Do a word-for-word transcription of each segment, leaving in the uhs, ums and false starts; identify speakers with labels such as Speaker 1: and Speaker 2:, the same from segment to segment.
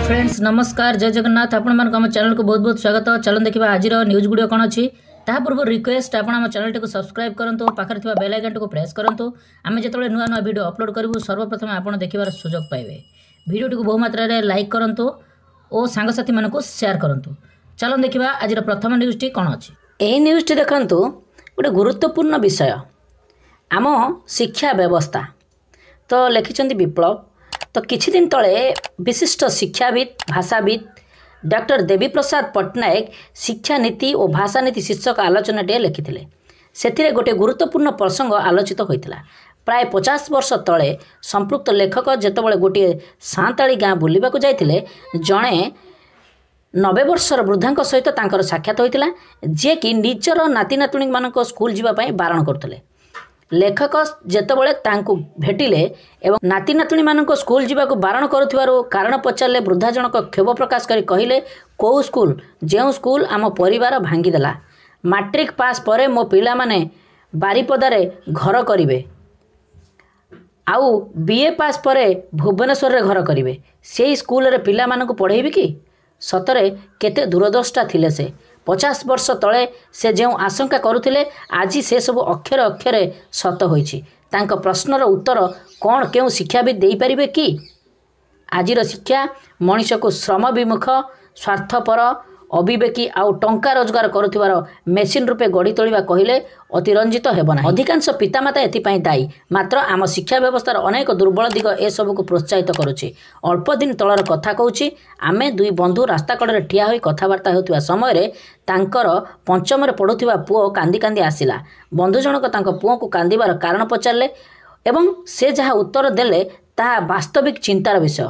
Speaker 1: Friends नमस्कार जय जगन्नाथ आपण चैनल को बहुत बहुत स्वागत। चलन देखा आज न्यूज गुड़ कौन अच्छी ता पूर्व रिक्वेस्ट आप चैनल टी सब्सक्राइब करूँ पाखे बेल आइकन टी प्रेस करूँ आम जो नुआ नुआ वीडियो अपलोड करूँ सर्वप्रथम आप देखार सुजोग पाइबे। वीडियो टी बहुमात्रा लाइक करूँ और सांगसाथी मानक शेयर करूँ। चलन देखा आज प्रथम न्यूज टी कौन अच्छी। यही न्यूज टी देखु गोटे गुरुत्वपूर्ण विषय आम शिक्षा व्यवस्था तो लिखिं विप्लव। तो किछि दिन तले विशिष्ट शिक्षाविद भाषाविद डॉक्टर देवी प्रसाद पट्टनायक शिक्षा नीति और भाषा नीति शीर्षक आलोचनाटे लिखिथिले। सेथिरे गोटे गुरुत्वपूर्ण प्रसंग आलोचित होइतिला। प्राय पचास वर्ष तले संपृक्त लेखक जेतबळे गोटे सांताली गाँ बुलिबाकू जाइथिले जणे नब्बे वर्षर वृद्धांक सहित तांकर साक्षात होइतिला जे कि निजर नाती नातुणी मानक स्कूल जीवा पई बारण करथिले। लेखक जेतबळे तांकू भेटिले एवं नाती नातुणी मानक स्कूल जीवाकू बारण करुथिबारो कारण पचारले वृद्धा जनक क्षोभ प्रकाश करी कहिले को स्कूल जेउ स्कूल आम परिवार भांगीदेला। मैट्रिक पास परे मो पिला माने बारिपदारे घर करिवे आउ बीए पास परे भुवनेश्वर रे घर करिवे सेही स्कूल रे पिला मानकू पढ़ेइबे कि सतरे केते दूरदृष्टा थिले से। पचास वर्ष तले से जो आशंका करुथिले आज से सब अक्षर अक्षरे सत होइछि। तांको प्रश्नर उत्तर कौन केउ शिक्षाविद देई परिबे कि? आजिर शिक्षा मनीष को श्रम विमुख स्वार्थपर अविवेकी आउ टंका रोजगार करुथिबार मेसीन रूपे गढ़ी तोलिबा कहिले अतिरंजित हेब ना। अधिकांश पितामाता एथिपाई दायी मात्र आम शिक्षा व्यवस्थार अनेक दुर्बल दिग ए सबको प्रोत्साहित करुछि। अल्प दिन तलर कथा कहूछि आमे दुई बंधु रास्ता कड़े ठिया होई कथबार्ता हेउथिबा समय तांकर पंचम पढ़ुथिबा पुओ कांदी कांदी आसिला। बंधु जनक तांको पुओ को कांदिबार कारण पचारले एवं से जहाँ उत्तर देले ताहा वास्तविक चिंतार विषय।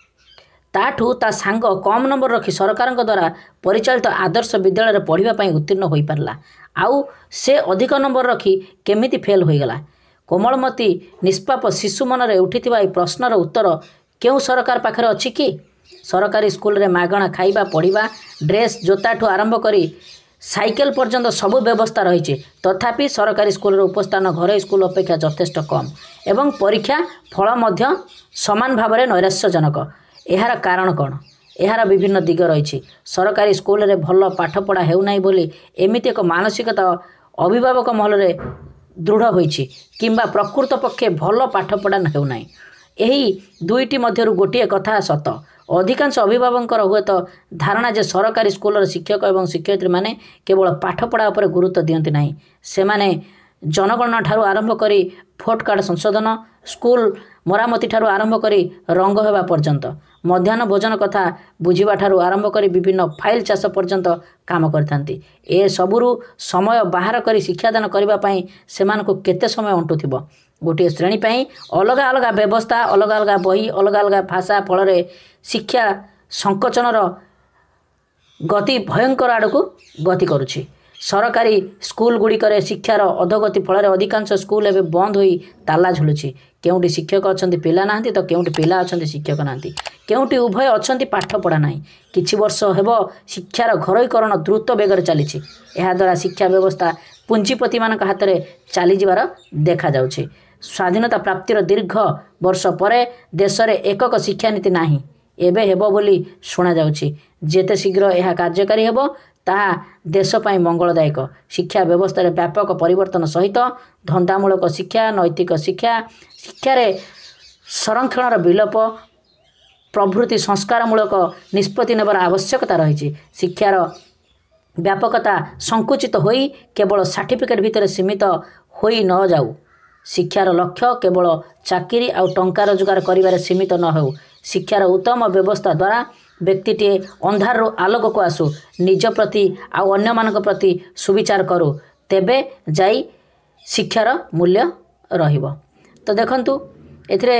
Speaker 1: ताठू ता सांग कम नंबर रखी सरकार द्वारा परिचालित आदर्श विद्यालय पढ़िबा पई उत्तीर्ण होई पारला आउ से अधिक नंबर रखी केमिति फेल होईगला। कोमलमती निष्पाप शिशु मन रे उठिथिबा ए प्रश्नर उत्तर केउ सरकार पाखरे अछि कि? सरकारी स्कूल रे मागणा खाइबा पढ़िबा ड्रेस जोताठू आरंभ करी साइकेल पर्यंत सबु व्यवस्था रही तथापि सरकारी स्कूल रे उपस्थान घर स्कूल अपेक्षा यथेष्ट कम एवं परीक्षा फल मध्य समान भाव में नैराश्यजनक। यार कारण कौन? यार विभिन्न दिग रही। सरकारी स्कूल रे भल पाठपढ़ा हेउनाई बोली एमिति एक मानसिकता अभिभावक महल रे दृढ़ होइछि किंबा प्रकृत पक्षे भल पाठपढ़ा हेउनाई। एही दुईटी मध्यरु गोटिए कथा सत। अधिकांश अभिभावक हुए तो धारणा जे सरकारी स्कूल शिक्षक एवं शिक्षयित्री माने केवल पाठपढ़ा उपर गुरुत्व दियंती नाही। सेमाने जनगणना ठारू आरंभ करी भोट कार्ड संशोधन स्कूल मरामती ठारू आरंभ करी रंग हेबा पर्यंत मध्याह्न भोजन कथा बुझिबा ठारू आरंभ करी विभिन्न फाइल चाष पर्यंत काम करथांती। ए सबुरु समय बाहर करी शिक्षादान करबा पई सेमानकु केते समय अंटुथिबो। गोटे श्रेणी पई अलग अलग व्यवस्था अलग अलग बही अलग अलग भाषा फल शिक्षा संकोचनर गति भयंकर आड़क गति करुछि। सरकारी स्कूल गुड़िकर शिक्षार अधोगति फल अधिकांश स्कूल एवं बंद हो ताला झुलुछि। केउटी शिक्षक अच्छा पिला ना तो केउटी पिला अच्छा शिक्षक ना केउटी उभय अच्छा पाठ पढ़ा ना। किछि वर्ष हेब शिक्षार घरोईकरण द्रुत बेगर चली द्वारा शिक्षा व्यवस्था पुंजीपति मान हाथ में चली जावार देखा जाउछि। स्वाधीनता प्राप्तिर दीर्घ वर्ष पर देश में एकक शिक्षा नीति नाही एबे हेबो बोली शुणा जाउछि। जेते शीघ्र यह कार्यकारी हेबो ताहा देश पाई मंगलदायक। शिक्षा व्यवस्था व्यापक परिवर्तन सहित धंदामूलक शिक्षा नैतिक शिक्षा शिक्षा संरक्षण विलोप प्रभृति संस्कारमूलक निष्पत्ति नेबार आवश्यकता रही। शिक्षार व्यापकता संकुचित होई केवल सर्टिफिकेट भितर सीमित होई न जाऊ। शिक्षार लक्ष्य केवल चाकरी आउ टंका रोजगार करिबारे सीमित न हो। शिक्षार उत्तम व्यवस्था द्वारा व्यक्तिटे अंधार आलोक को आसु निज प्रति आउ अन्य मानक प्रति सुविचार करू तेबे जाई शिक्षार मूल्य रहिबो। तो देखंतु एथिरे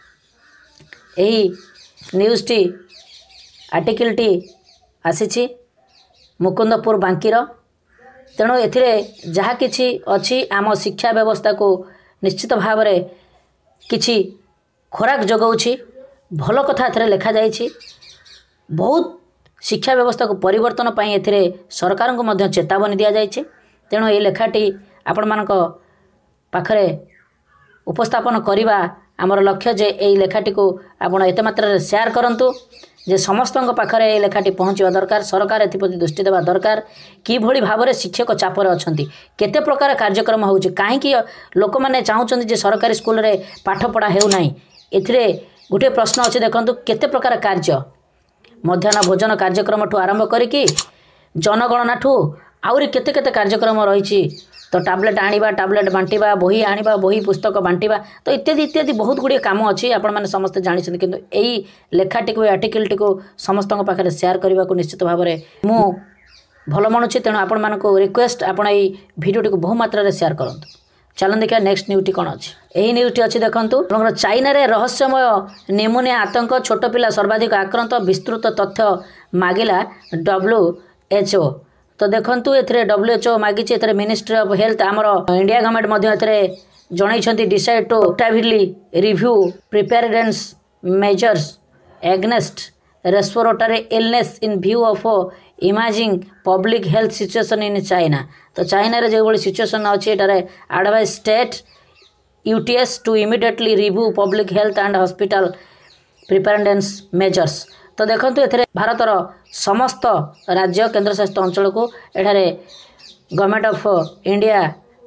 Speaker 1: एही न्यूज टी आर्टिकल टी आसीछि मुकुंदपुर बांकीर। तेणु एथिरे जहा किछि अछि आम शिक्षा व्यवस्था को निश्चित भाव में किछि खोराक जगाउछि भल कथा एथिरे लिखा जाइछि। बहुत शिक्षा व्यवस्था को परिवर्तन पाई एथिरे सरकार को मध्य चेतावनी दिया जाइछि। तेणु ये लेखाटी आपण मानक पाखरे उपस्थापन करिबा आमर लक्ष्य जे यही लेखाटी को आपण एते मात्रा शेयर करंतु जे समस्त पाखे ये लेखाटी पहुँचवा दरकार सरकार एप्रति दृष्टि देवा दरकार किभली भाव में शिक्षक चापर अच्छा केते प्रकार कार्यक्रम हो कहीं लोक मैंने चाहते सरकारी स्कूल रे पाठ पढ़ा होना ए गोटे प्रश्न अच्छे देखो केते प्रकार कार्य मध्याह्न भोजन कार्यक्रम ठू आरंभ करी जनगणना ठू आउरी केते केते कार्यक्रम रही तो टैबलेट आनिबा टैबलेट बांटिबा बही आनिबा बही पुस्तक बांटिबा तो इत्यादि इत्यादि बहुत गुड़िया काम अच्छी आपण मैंने समस्त जानते किंतु यही लेखाटी को आर्टिकल टी समस्त पाखे सेयार करने को निश्चित भाव में मु भल मनुची तेणु आपण मानक रिक्वेस्ट आपण ये भिडियोटी को बहु मात्रा सेयार करूँ। चलन देखिए नेक्स्ट न्यूज़ कौन अच्छी यही न्यूज़ अच्छी देखूँ चाइना रे रहस्यमय निमोनिया आतंक छोट पिला सर्वाधिक आक्रांत विस्तृत तथ्य मागिला डब्ल्यू एच ओ तो देखंतु एथरे डब्ल्यू एच ओ मागिछि एथरे मिनिस्ट्री ऑफ हेल्थ आमर इंडिया गवर्नमेंट मध्य एथरे जणाइछंती decide to actively review preparedness measures against respiratory illness in view of imaging public health situation in China तो चाइना रे जो सिचुएशन अच्छी एटारे advise state UTs to immediately review public health and hospital preparedness measures तो देखो ए भारतर समस्त राज्य केंद्रशासित अंचल को एठारे गवर्नमेंट ऑफ इंडिया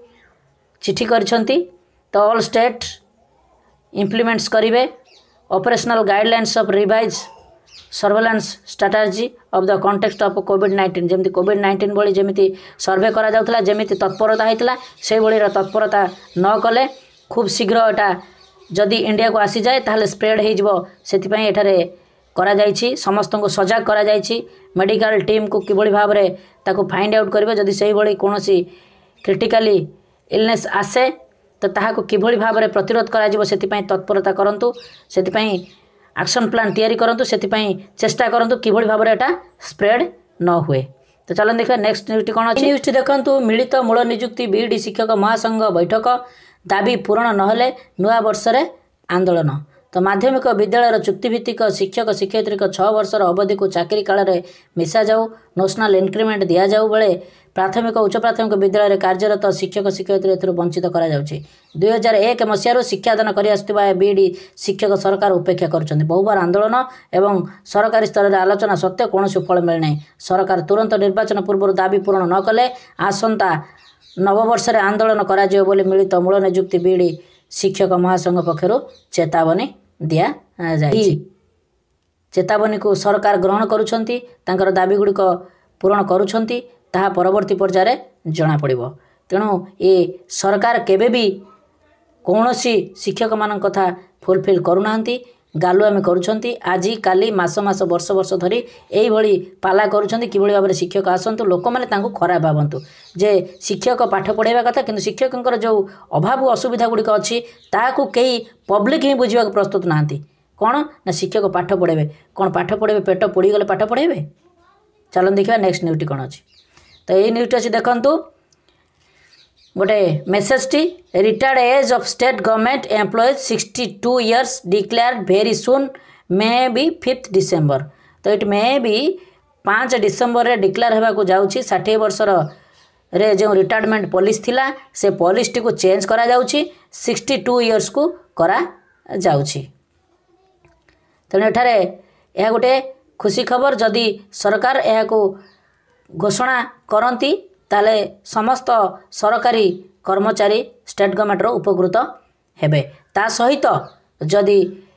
Speaker 1: चिठी करछंती तो ऑल स्टेट इम्प्लीमेंट्स करिवे operational guidelines of revise surveillance strategy of the context of COVID nineteen जमी कोविड नाइंटीन भली जमी सर्वे करा जाउथला जमी तत्परता होता से भली तत्परता न कले खूब शीघ्र एटा जदि इंडिया को आसी जाए ताहले स्प्रेड हो जिवो सेति पई एठारे करा जाइछि समस्त को सजग करा जाइछि मेडिकल टीम को किभली भाव में ताको फाइंड आउट करिवे जदि सेही भली कोनोसी क्रिटिकली इलनेस आसे तो ताहाको किभली भाव में प्रतिरोध करा जिवो सेति पई तत्परता करंतु सेति पई एक्शन प्लान तैयारी करंतु सेति पई चेष्टा करंतु किभली भाव में एटा स्प्रेड न हुए। तो चलन देखिए नेक्स्ट न्यूज़ कौन अच्छी न्यूज़ देखंतु मिलित मूल नियुक्ति बीईडी शिक्षक महासंघ बैठक दाबी पूरण नहले नुआ वर्ष रे आंदोलन तो माध्यमिक विद्यालय चुक्तिभित्तिक शिक्षक शिक्षयित्री छह वर्षर अवधि को चाकरी काल में मिसा जाऊ नेशनल इंक्रीमेंट दि जाऊ बेले प्राथमिक उच्च प्राथमिक विद्यालय कार्यरत शिक्षक शिक्षयित्री एथुर वंचित करा जाउछि। दुई हजार एक मसीह शिक्षादान कर बीईडी शिक्षक सरकार उपेक्षा कर बहुबार आंदोलन एवं सरकारी स्तर में आलोचना सत्वे कौन फल मिलना सरकार तुरंत निर्वाचन पूर्व दाबी पूरण न कले आसंता नववर्ष आंदोलन करा जिवो बोली मिलित मूल नियुक्ति बीईडी शिक्षक महासंघ पक्षर चेतावनी दिया जाए चेतावनी को सरकार ग्रहण करुछंती तांकर दाबी गुड़िक पूरण करुछंती ताहा परवर्ती पर्याय जना पड़िबो तेणु ये सरकार केबे भी कौनसी शिक्षक मान कथा फुलफिल करूनांती गालुआमी करुछंती आजी काली मास मास वर्ष वर्ष धरी यही भली पाला करुछंती किभली भाव में शिक्षक आसंतु लोक मैंने तांको खराब भावंतु जे शिक्षक पाठ पढ़ाइबा कथा किंतु शिक्षकंकर जो अभाव असुविधा गुड़िक अच्छी ताकू कई पब्लिक ही बुझा प्रस्तुत नाहांती कौन ना शिक्षक पाठ पढ़ेबे कौन पाठ पढ़ेबे पेट पोड़ी गले पाठ पढ़ेबे। चलन देखिए नेक्स्ट न्यूज़ कौन अच्छी तो यही न्यूज़ अच्छी देखंतु गोटे मेसेज टी retired age of state government employees sixty two years declared very soon may be fifth December तो इट मे बी पाँच डिसेम्बर रे डिक्लेयर होगा को जाउछि षाठी वर्षर रे जो रिटायरमेंट पॉलिसी थिला से पॉलिसी टी को चेंज करा जाउछि सिक्सटी टू इयर्स को करा जाउछि तेणु एठारे यह गोटे खुशी खबर जदि सरकार यह को घोषणा करती ताले समस्त सरकारी कर्मचारी स्टेट गवर्नमेंट रो उपकृत हेबे ता सहित जदि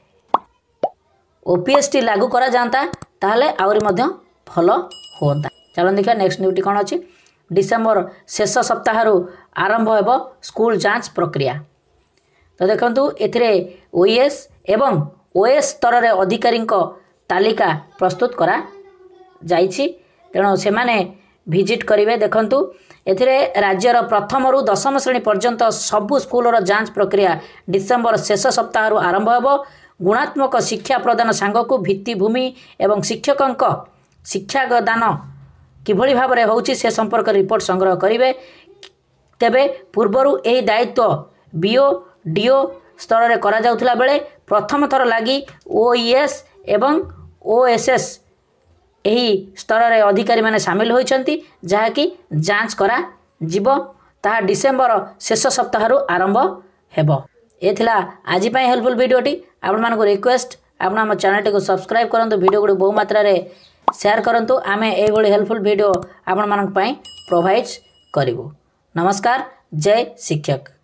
Speaker 1: ओपीएसटी लागू करा जानता ताले आउरी मध्य भल होता। चलन देखिए नेक्स्ट न्यूज़ कौन अच्छी डिसेम्बर शेष सप्ताह आरंभ हेबो स्कूल जांच प्रक्रिया तो देखंतु एथिरे ओएस एवं ओएस स्तर रे अधिकारी तालिका प्रस्तुत करा जाइछि तेणु से माने विजिट करेंगे देखंतु एथिरे राज्यर प्रथम रु दशम श्रेणी पर्यंत सबु स्कूलर जांच प्रक्रिया डिसेम्बर शेष सप्ताह आरंभ हेबो गुणात्मक शिक्षा प्रदान सांगक भित्तिभूमि एवं शिक्षक शिक्षादान किभली भाव में होउछि से संपर्क रिपोर्ट संग्रह करेंगे तेबे पूर्वरु एही दायित्व बीओ डीओ स्तर में करा जाउथला बेले प्रथम थर लगी ओईएस एवं ओएसएस यही स्तर रे अधिकारी माने सामिल होइछंती जहाँकि जांच करा जीवो ताहा डिसेम्बर शेष सप्ताह आरंभ हेबो। ए थिला आजि पई हेल्पफुल वीडियोटी आपण मानको रिक्वेस्ट आपण आम चैनल को सब्सक्राइब करंतु वीडियो गुडी बहु मात्रा रे शेयर करंतु आमे एई भली हेल्पफुल वीडियो आपण मानक पई प्रोवाइड करिवु। नमस्कार। जय शिक्षक।